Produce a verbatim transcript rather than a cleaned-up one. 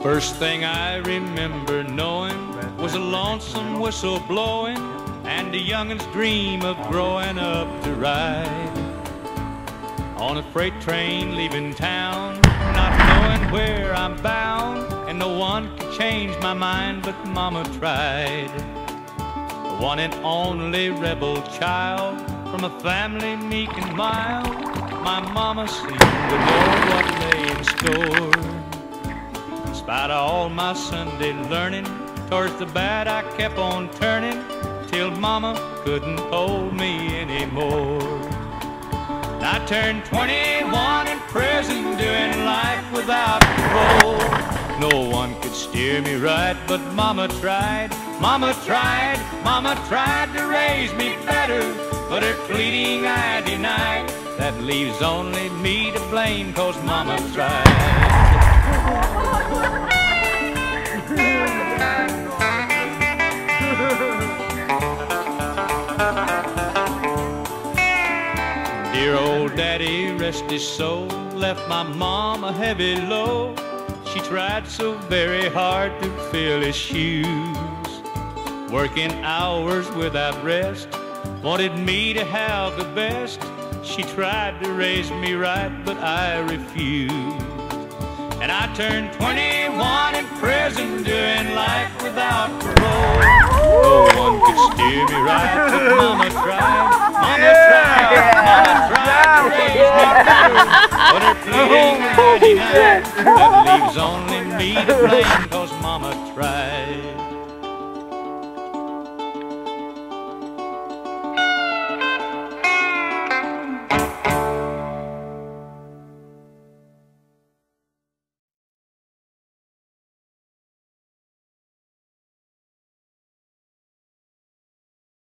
First thing I remember knowing was a lonesome whistle blowing and a youngin's dream of growing up to ride on a freight train leaving town, not knowing where I'm bound, and no one could change my mind but Mama tried. The one and only rebel child from a family meek and mild, my Mama seemed to know what lay in store. In spite of all my Sunday learning, towards the bad I kept on turning till Mama couldn't hold me anymore. I turned twenty-one in prison, doing life without parole. No one could steer me right, but Mama tried, Mama tried, Mama tried to raise me better, but her pleading I denied. That leaves only me to blame, 'cause Mama tried. Dear old daddy, rest his soul, left my mom a heavy load. She tried so very hard to fill his shoes, working hours without rest, wanted me to have the best. She tried to raise me right, but I refused. And I turned twenty-one in prison, doing life without parole. No one could steer me right, but Mama tried, Mama tried, Mama tried to raise me better, but her pleading I denied. That leaves only me to blame, 'cause